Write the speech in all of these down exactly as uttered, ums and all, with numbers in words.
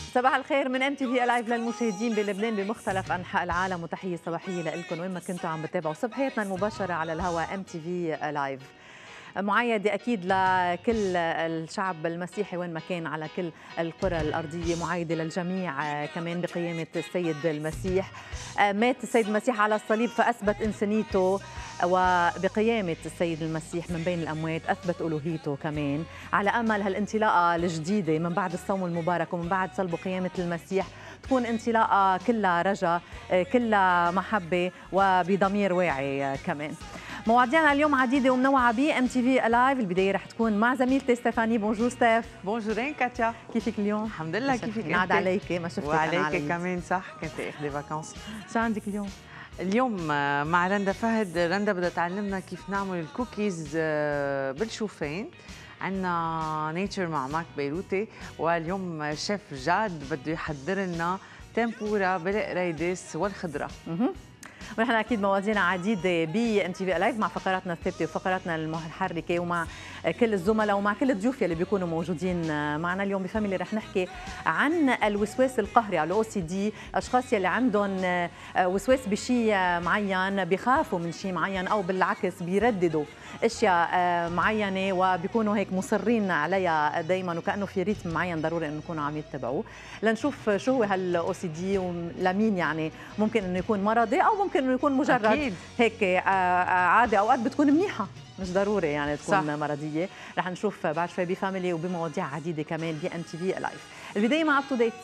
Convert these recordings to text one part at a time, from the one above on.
صباح الخير من ام تي في لايف للمشاهدين بلبنان بمختلف انحاء العالم، وتحيه صباحيه لكم وين ما كنتوا عم بتابعوا صبحيتنا المباشره على الهواء ام تي في لايف. معايدة أكيد لكل الشعب المسيحي وين ما كان على كل القرى الأرضية، معايدة للجميع كمان بقيامة السيد المسيح. مات السيد المسيح على الصليب فأثبت إنسانيته، وبقيامة السيد المسيح من بين الأموات أثبت ألوهيته كمان. على أمل هالانطلاقة الجديدة من بعد الصوم المبارك ومن بعد صلب وقيامة المسيح تكون انطلاقة كلها رجا، كلها محبة وبضمير واعي كمان. مواضيعنا اليوم عديدة ومنوعة ب ام تي في لايف. البداية رح تكون مع زميلتي ستيفاني. بونجور ستيف. بونجورين كاتيا، كيفك اليوم؟ الحمد لله. كيفك انت؟ نعد عليك ما شفتك. وعليك كمان، صح كنت اخذي فاكونس. شو عندك اليوم؟ اليوم مع رندا فهد. رندا بدها تعلمنا كيف نعمل الكوكيز بالشوفان. عندنا نيتشر مع ماك بيروتي، واليوم شيف جاد بده يحضر لنا تمبورا بالقريدس والخضره. ونحن اكيد مواضيعنا عديده ب ام تي في لايف مع فقراتنا الثابته وفقراتنا المتحركه ومع كل الزملاء ومع كل الضيوف اللي بيكونوا موجودين معنا اليوم. بفاميلي رح نحكي عن الوسواس القهري على الاو سي دي، اشخاص يلي عندهم وسواس بشيء معين، بيخافوا من شيء معين او بالعكس بيرددوا اشياء معينه وبيكونوا هيك مصرين عليها دائما، وكانه في ريتم معين ضروري انه يكونوا عم يتبعوه. لنشوف شو هو هالاو سي دي ولمين يعني ممكن انه يكون مرضي او ممكن انه يكون مجرد أكيد. هيك عادي، اوقات بتكون منيحه مش ضروري يعني تكون صح. مرضيه. رح نشوف بعد شوي بفاميلي وبمواضيع عديده كمان ب ام تي في لايف. البدايه مع اب تو ديت.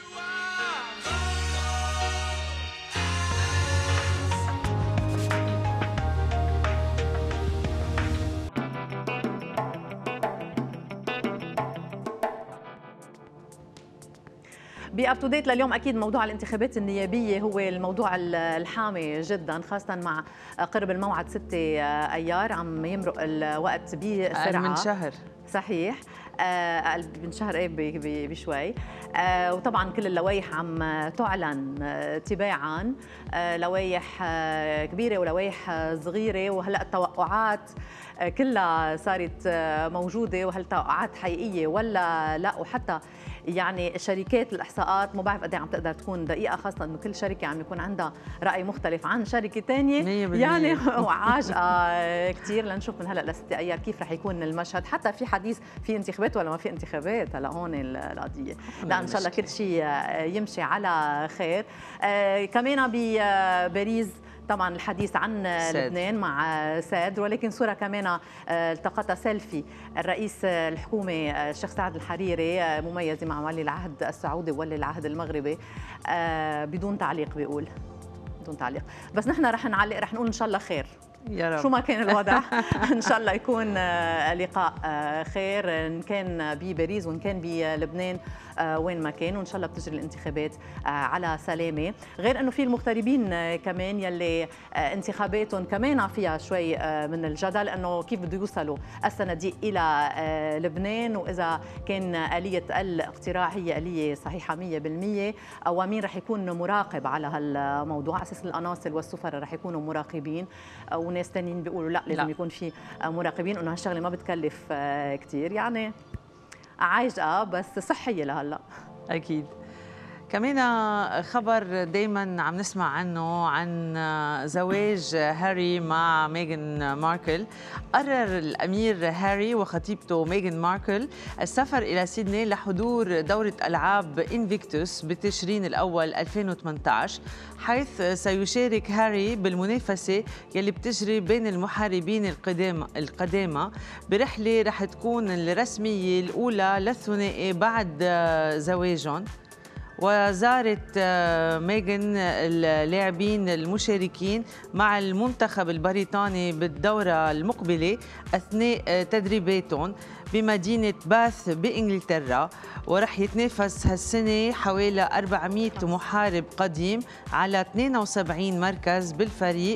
بأب تو ديت لليوم اكيد موضوع الانتخابات النيابيه هو الموضوع الحامي جدا، خاصه مع قرب الموعد ستة ايار. عم يمرق الوقت بسرعه، من شهر صحيح، آه من شهر ايه بشوي. آه وطبعا كل اللوائح عم تعلن آه تباعا، آه لوائح آه كبيره ولوائح آه صغيره، وهلا التوقعات آه كلها صارت آه موجوده، وهل توقعات حقيقيه ولا لا؟ وحتى يعني شركات الاحصاءات ما بعرف قد ايه عم تقدر تكون دقيقه، خاصه انه كل شركه عم يكون عندها راي مختلف عن شركه ثانيه يعني، وعاجقه كثير. لنشوف من هلا لستة ايار كيف رح يكون المشهد، حتى في حديث في انتخابات ولا ما في انتخابات. هلا هون القضيه، لا ان شاء الله كل شيء يمشي على خير. آه كمان بباريس طبعا الحديث عن ساد. لبنان مع ساد، ولكن صوره كمان التقطها سيلفي الرئيس الحكومه الشيخ سعد الحريري مميزه مع ولي العهد السعودي وولي العهد المغربي بدون تعليق. بيقول بدون تعليق، بس نحن رح نعلق، رح نقول ان شاء الله خير يا رب. شو ما كان الوضع ان شاء الله يكون لقاء خير، ان كان بباريس وان كان بلبنان وين ما كان، وان شاء الله بتجري الانتخابات على سلامه. غير انه في المغتربين كمان يلي انتخاباتهم كمان فيها شوي من الجدل، انه كيف بده يوصلوا الصناديق الى لبنان، واذا كان اليه الاقتراع هي اليه صحيحه مية بالمية، ومين رح يكون مراقب على هالموضوع. اساس القناصل والسفراء رح يكونوا مراقبين، وناس ثانيين بيقولوا لا لازم لا. يكون في مراقبين، انه هالشغله ما بتكلف كثير يعني، عايجه بس صحيه لهلا. اكيد. كمان خبر دايما عم نسمع عنه، عن زواج هاري مع ميغان ماركل. قرر الامير هاري وخطيبته ميغان ماركل السفر الى سيدني لحضور دوره العاب انفيكتوس بتشرين الاول ألفين وثمانية عشر، حيث سيشارك هاري بالمنافسه يلي بتجري بين المحاربين القدامى القدامى برحله رح تكون الرسميه الاولى للثنائي بعد زواجهم. وزارت ميغان اللاعبين المشاركين مع المنتخب البريطاني بالدورة المقبلة أثناء تدريباتهم بمدينة باث بإنجلترا، ورح يتنافس هالسنة حوالي أربعمئة محارب قديم على اثنين وسبعين مركز بالفريق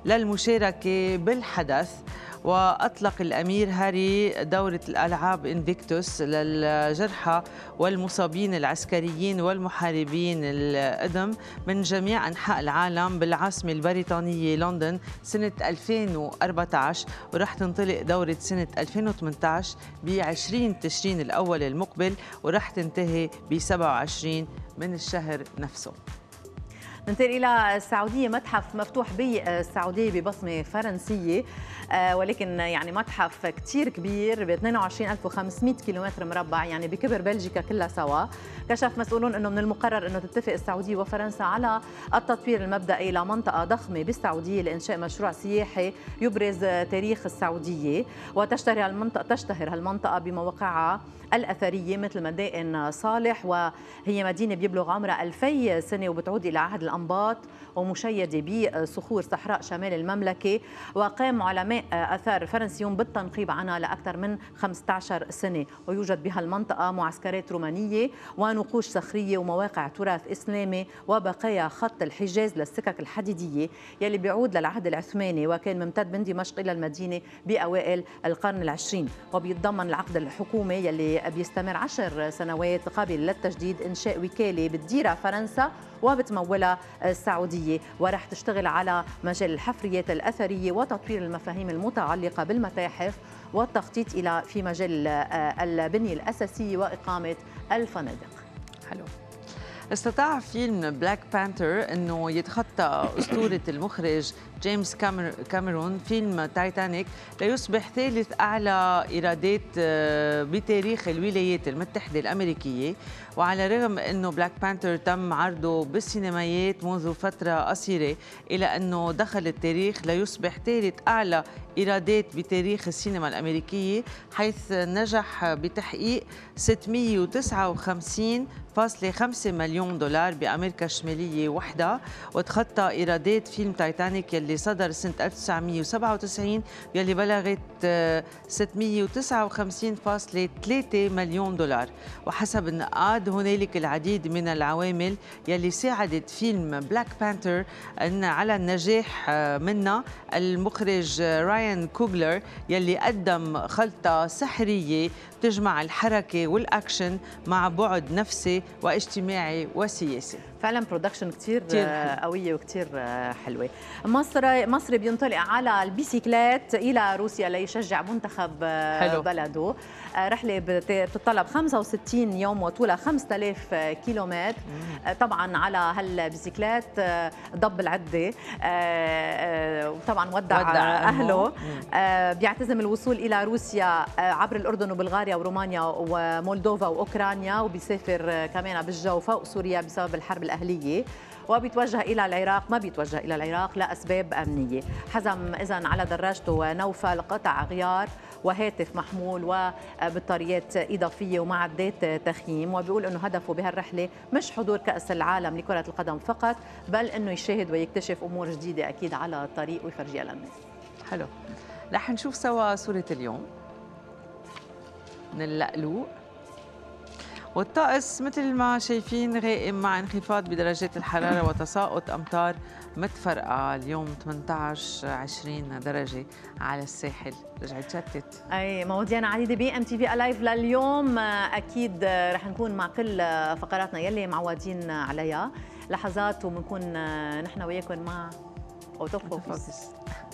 للمشاركة بالحدث. وأطلق الأمير هاري دورة الألعاب إنفيكتوس للجرحى والمصابين العسكريين والمحاربين القدم من جميع أنحاء العالم بالعاصمة البريطانية لندن سنة ألفين وأربعة عشر، ورح تنطلق دورة سنة ألفين وثمانية عشر ب عشرين تشرين الأول المقبل، ورح تنتهي ب سبعة وعشرين من الشهر نفسه. ننتقل إلى السعودية. متحف مفتوح بالسعودية ببصمة فرنسية، ولكن يعني متحف كتير كبير ب اثنين وعشرين ألف وخمسمئة كيلومتر مربع، يعني بكبر بلجيكا كلها سوا. كشف مسؤولون أنه من المقرر أنه تتفق السعودية وفرنسا على التطوير المبدئي لمنطقة ضخمة بالسعودية لإنشاء مشروع سياحي يبرز تاريخ السعودية، وتشتهر المنطقة تشتهر هالمنطقة بمواقعها الأثرية مثل مدائن صالح، وهي مدينة بيبلغ عمرها ألفي سنة وبتعود إلى عهد الأنباط ومشيدة بصخور صحراء شمال المملكة. وقام علماء آثار فرنسيون بالتنقيب عنها لأكثر من خمسة عشر سنة، ويوجد بها المنطقة معسكرات رومانية ونقوش صخرية ومواقع تراث إسلامي وبقايا خط الحجاز للسكك الحديدية يلي بيعود للعهد العثماني، وكان ممتد من دمشق إلى المدينة بأوائل القرن العشرين. وبيتضمن العقد الحكومي يلي بيستمر عشر سنوات قابل للتجديد إنشاء وكالة بتديرها فرنسا وبتمولها السعودية، ورح تشتغل على مجال الحفريات الأثرية وتطوير المفاهيم المتعلقة بالمتاحف والتخطيط إلى في مجال البنية الأساسية وإقامة الفنادق. حلو. استطاع فيلم بلاك بانثر أنه يتخطى أسطورة المخرج جيمس كاميرون فيلم تايتانيك ليصبح ثالث أعلى إيرادات بتاريخ الولايات المتحدة الأمريكية. وعلى الرغم أنه بلاك بانثر تم عرضه بالسينمايات منذ فترة قصيرة، إلى أنه دخل التاريخ ليصبح ثالث أعلى إيرادات بتاريخ السينما الأمريكية، حيث نجح بتحقيق ستمئة وتسعة وخمسين فاصلة خمسة مليون دولار بأمريكا الشمالية وحدها، وتخطى إيرادات فيلم تايتانيك يلي صدر سنة ألف وتسعمئة وسبعة وتسعين يلي بلغت ستمئة وتسعة وخمسين فاصلة ثلاثة مليون دولار. وحسب النقاد هنالك العديد من العوامل يلي ساعدت فيلم بلاك بانثر أن على النجاح منها. المخرج رايان كوغلر يلي قدم خلطة سحرية تجمع الحركة والأكشن مع بعد نفسي واجتماعي وسياسي. فعلا برودكشن كتير قوية وكتير حلوة. مصر مصري بينطلق على البيسيكلات إلى روسيا ليشجع منتخب حلو. بلده. رحلة بتتطلب خمسة وستين يوم وطولها خمسة آلاف كيلومتر. طبعا على هالبيسيكلات ضب العدة، وطبعا ودع, ودع أهله. بيعتزم الوصول إلى روسيا عبر الأردن وبلغاريا ورومانيا ومولدوفا وأوكرانيا، وبيسافر كمان بالجو فوق سوريا بسبب الحرب الأهلية، وبيتوجه إلى العراق. ما بيتوجه إلى العراق لأسباب أمنية. حزم إذن على دراجته نوفل قطع غيار وهاتف محمول وبطاريات إضافية ومعدات تخييم، وبيقول أنه هدفه بهالرحلة مش حضور كأس العالم لكرة القدم فقط، بل أنه يشاهد ويكتشف أمور جديدة أكيد على الطريق ويفرجيها للناس. حلو. رح نشوف سوا صورة اليوم من اللقلوق. والطقس مثل ما شايفين غائم مع انخفاض بدرجات الحرارة وتساقط أمطار متفرقة. اليوم ثمانية عشر عشرين درجة على الساحل. رجعت شتت. أي مواضيعنا عديدة بي ام تي في الايف لليوم. أكيد رح نكون مع كل فقراتنا يلي معودين عليها. لحظات وبنكون نحن وياكم مع أوتو فوكس.